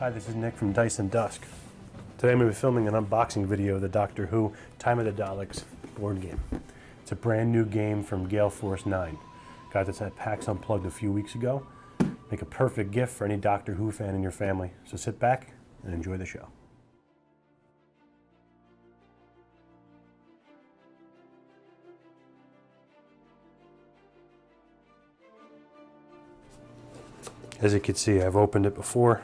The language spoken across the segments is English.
Hi, this is Nick from Dice and Dusk. Today I'm going to be filming an unboxing video of the Doctor Who Time of the Daleks board game. It's a brand new game from Gale Force 9. Got this at PAX Unplugged a few weeks ago. Make a perfect gift for any Doctor Who fan in your family. So sit back and enjoy the show. As you can see, I've opened it before.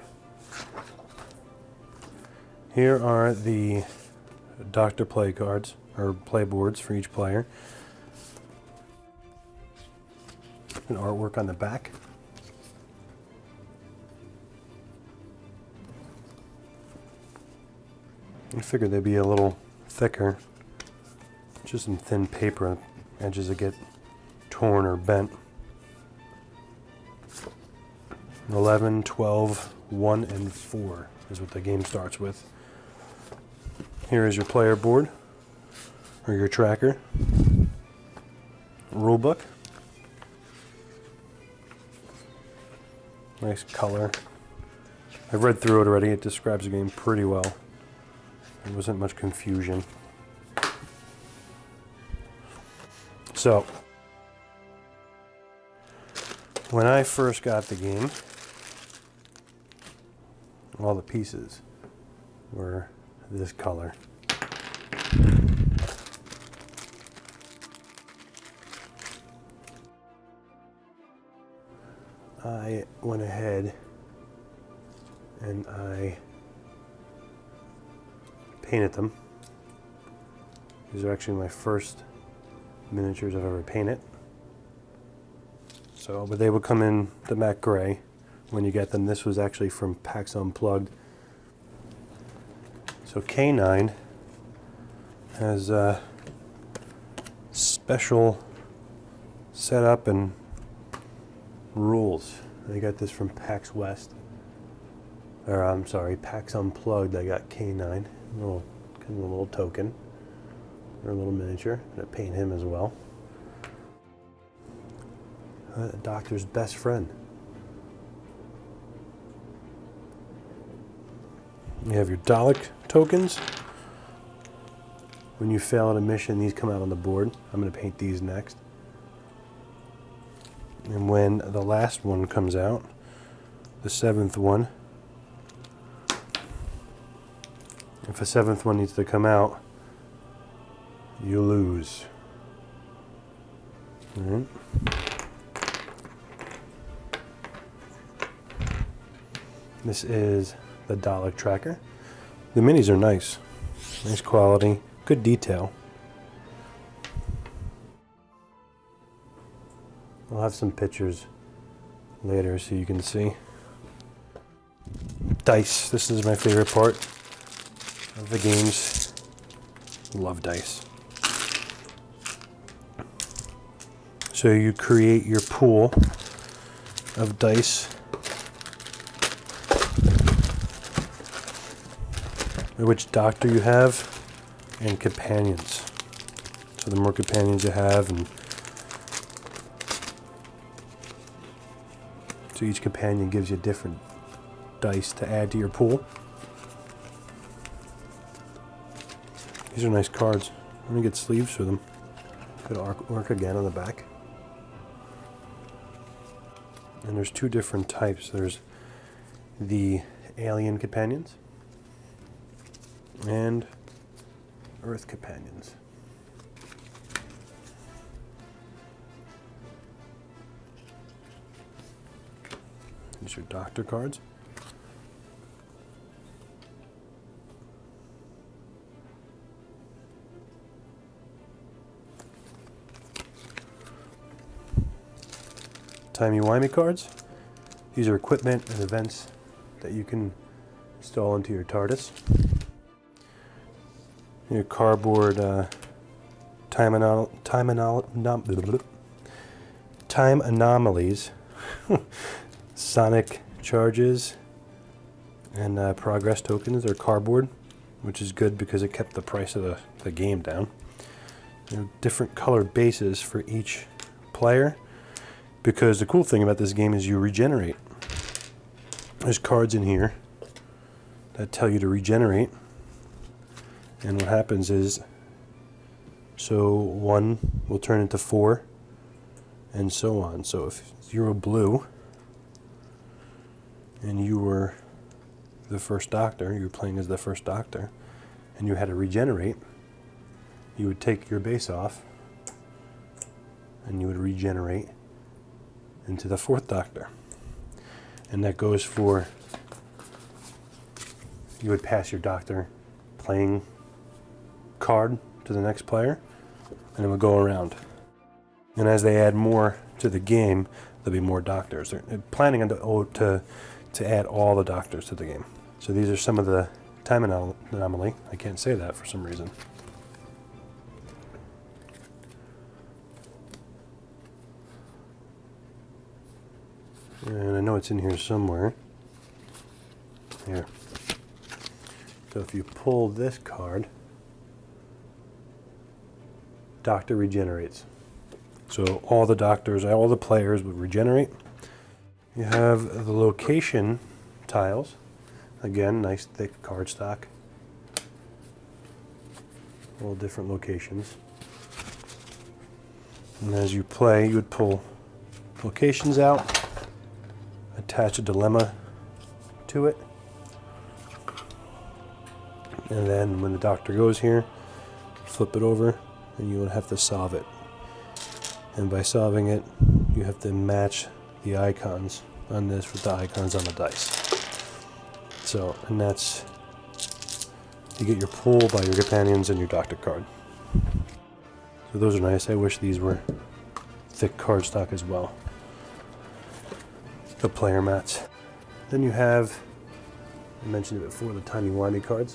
Here are the Doctor play cards, or play boards for each player. And artwork on the back. I figured they'd be a little thicker. Just some thin paper, edges that get torn or bent. 11, 12, 1, and 4 is what the game starts with. Here is your player board, or your tracker, rulebook, nice color. I've read through it already, it describes the game pretty well. There wasn't much confusion. So, when I first got the game, all the pieces were this color. I went ahead and I painted them. These are actually my first miniatures I've ever painted. So, but they would come in the matte gray when you get them. This was actually from PAX Unplugged. So K9 has a special setup rules. I got this from PAX West. Or I'm sorry, PAX Unplugged. I got K9, kind of a little token, or a little miniature. I'm gonna paint him as well. The Doctor's best friend. You have your Dalek tokens. When you fail at a mission, these come out on the board. I'm going to paint these next. And when the last one comes out, the 7th one, if a 7th one needs to come out, you lose. All right. This is the Dalek tracker. The minis are nice. Nice quality, good detail. I'll have some pictures later so you can see. Dice. This is my favorite part of the games. Love dice. So you create your pool of dice which Doctor you have, and companions. So the more companions you have, and so each companion gives you different dice to add to your pool. These are nice cards. I'm gonna get sleeves for them. Good artwork again on the back. And there's two different types. There's the alien companions and Earth companions. These are Doctor cards. Timey-wimey cards. These are equipment and events that you can install into your your cardboard time anomalies, sonic charges, and progress tokens. They're cardboard, which is good because it kept the price of the game down. Different color bases for each player, because the cool thing about this game is you regenerate. There's cards in here that tell you to regenerate. And what happens is, so 1 will turn into 4, and so on. So if you're a blue, and you were the first Doctor, you were playing as the first Doctor, and you had to regenerate, you would take your base off, and you would regenerate into the 4th Doctor. And that goes for, you would pass your Doctor playing card to the next player, and it would go around. And as they add more to the game, there'll be more Doctors. They're planning to add all the Doctors to the game. So these are some of the time anomaly. I can't say that for some reason. And I know it's in here somewhere. Here. So if you pull this card, Doctor regenerates. So all the Doctors, all the players would regenerate. You have the location tiles. Again, nice thick cardstock. All different locations. And as you play, you would pull locations out, attach a dilemma to it, and then when the Doctor goes here, flip it over, and you would have to solve it. And by solving it, you have to match the icons on this with the icons on the dice. So, and that's, you get your pull by your companions and your Doctor card. So those are nice. I wish these were thick cardstock as well. The player mats. Then you have, I mentioned it before, the timey-wimey cards.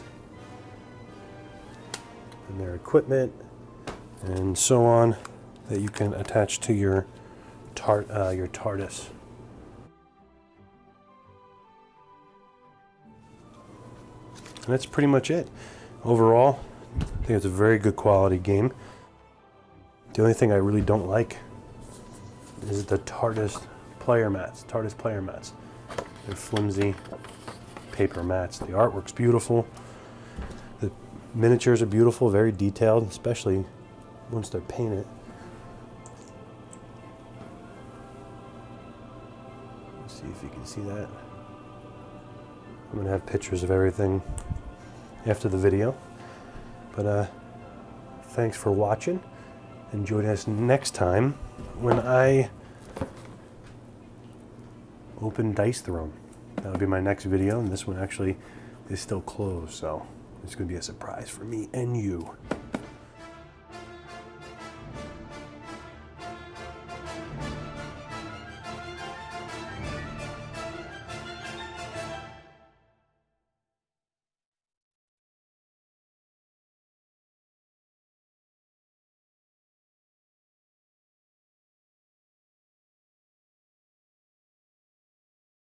And their equipment, and so on, that you can attach to your TARDIS. And that's pretty much it. Overall, I think it's a very good quality game. The only thing I really don't like is the TARDIS player mats. They're flimsy paper mats. The artwork's beautiful. The miniatures are beautiful, very detailed, especially once they're painted. Let's see if you can see that. I'm gonna have pictures of everything after the video. But thanks for watching, and join us next time when I open Dice Throne. That'll be my next video, and this one actually is still closed, so it's gonna be a surprise for me and you.